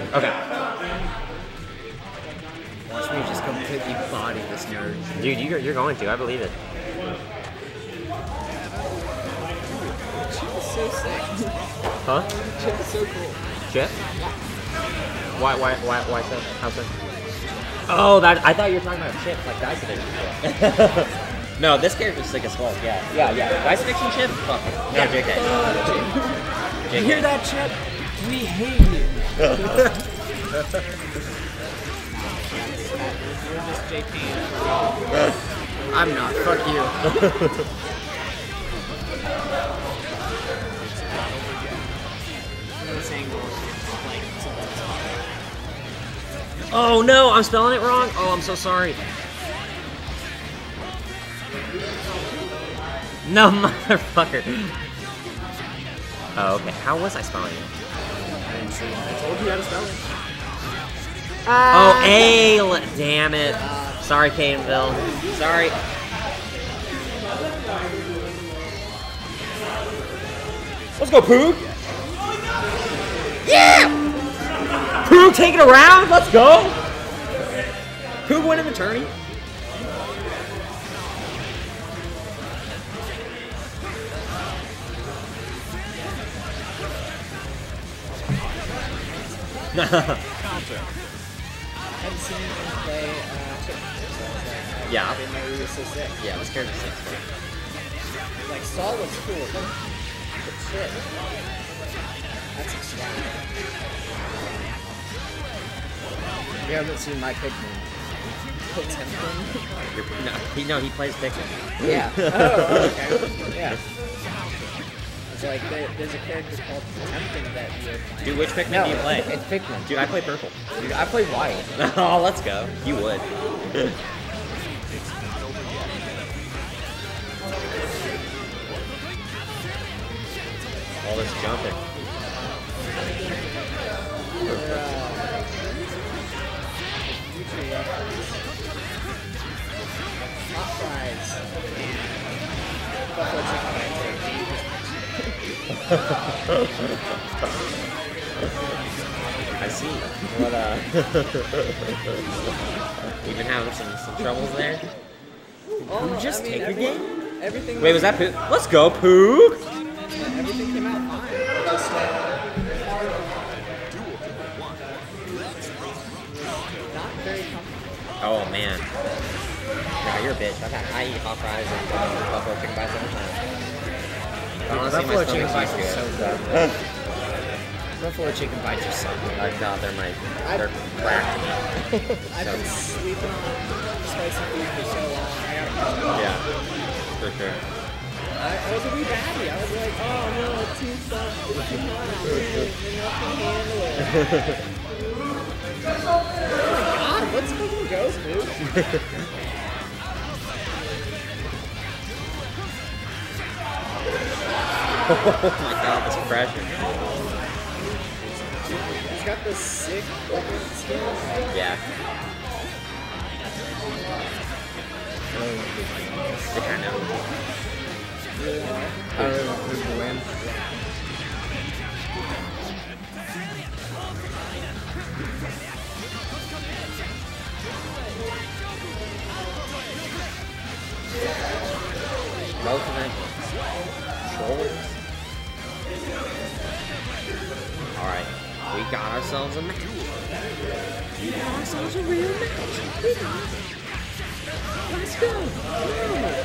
Okay. Watch me just completely body this nerd. Dude, you're going to. I believe it. Chip is so sick. Huh? Chip is so cool. Chip? Why so? How so? Oh, that I thought you were talking about Chip, like Dice Addiction. No, this character's sick as fuck. Yeah. Dice Addiction Chip? Fuck it. No, JK. JK. You hear that, Chip? We hate you. You're just JP. I'm not. Fuck you. This angle is like something's hard. Oh no, I'm spelling it wrong. Oh, I'm so sorry. No, motherfucker. Oh, okay. How was I spelling it? I didn't see it. I told you how to spell it. Oh, A. Damn it. Sorry, Cadenville. Sorry. Let's go, Poog. Yeah! Poog taking a round. Let's go. Poog winning the tourney. Counter. I haven't seen him play Chip before, so I was like, Yeah. I didn't know he was so sick. Yeah, this character's sick. Like, Saul looks cool, but Chip, that's a swag. You haven't seen my Pikmin. Potemkin? No, he plays Pikmin. Yeah. Oh, okay. Yeah. It's like, there's a character called Potemkin that you're playing. Dude, which Pikmin No, do you play? it's Pikmin. Dude, I play purple. Dude, I play white. Oh, let's go. You would. All this jumping. Hot fries. Buffalo chicken I see. What, We've been having some troubles there. Oh, Just take a game? Everything. Wait, was that Poog? Let's go, Poog! Everything came out fine. Just, not very comfortable. Oh, man. Nah, you're a bitch. I eat hot fries and buffalo chicken bites all the time. Honestly, Buffalo my chicken stomach's bites are used so to it. good. Buffalo chicken bites are so good. No, they're cracked to me. I've been sleeping on spicy food for so long. I gotta Yeah, for sure. I was a wee baddie. I was like, oh no, it's too soft. It's too hot. You're not gonna handle it. Oh my god, let's fucking go, dude. Oh my god, this pressure. He's got this sick looking skin. Yeah. I kind of. I really want Poog to win. Both of them. Shoulders. Alright. We got ourselves a match. We got ourselves a real match. Let's go.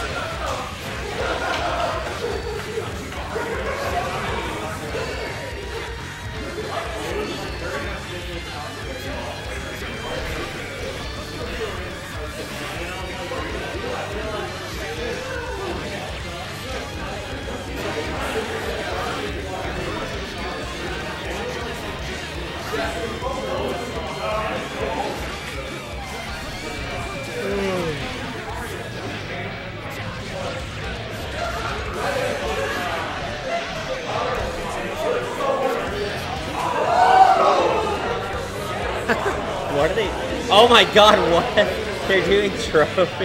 What are they? Oh my god, what? They're doing trophy.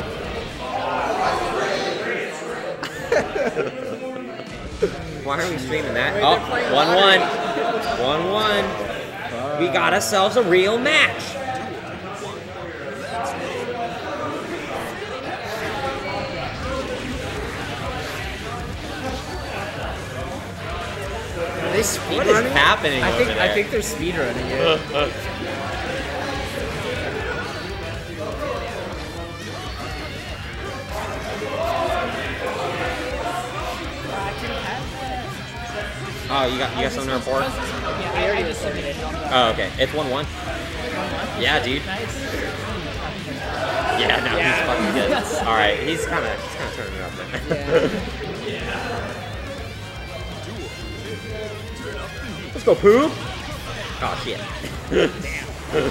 Why are we streaming that? Wait, Oh, they're playing 1-1. 1-1. We got ourselves a real match. Are they speed What is running? happening I think over I there? think they're speed running it. Oh, you got something to report? Yeah, I just submitted. Oh, okay. It's 1-1. Yeah, dude. Nice. Yeah, no, he's fucking good. All right, he's kind of turning it up there. Let's go, Pooh. Oh shit. Damn.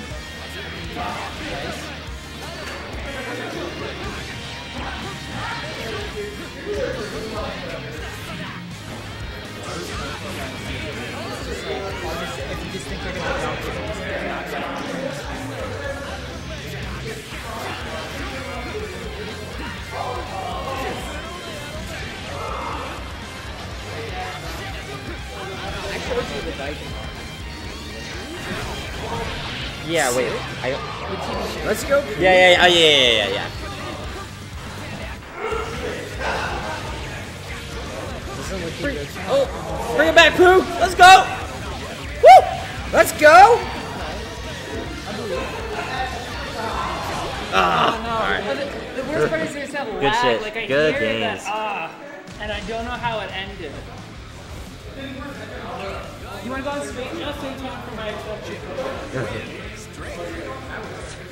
If you just think you're gonna jump to those, they're not gonna. I showed you the Viking. Yeah, wait. Let's go. Yeah. Doesn't look good. Oh, bring it back, Pooh. Let's go. Woo! Let's go. Ah. All right. The worst part is there's that Good lag. shit. Like I Good hear games. that and I don't know how it ended. You wanna go on straight? No, straight talk for my Xbox.